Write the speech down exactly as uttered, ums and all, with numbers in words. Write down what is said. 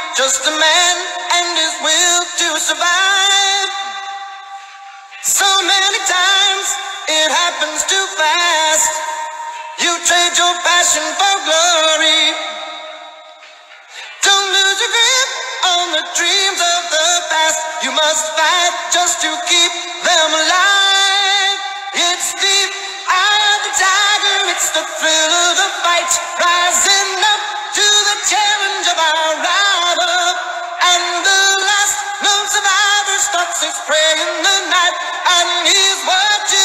just a man and his will to survive. So many times it happens too fast. You trade your passion for glory. Don't lose your grip on the dreams of the past. You must fight just to keep them alive. It's the eye of the tiger, it's the thrill of the fight, rising up to the challenge of our rival. And the last known survivor stalks his prey in the night, and he's what you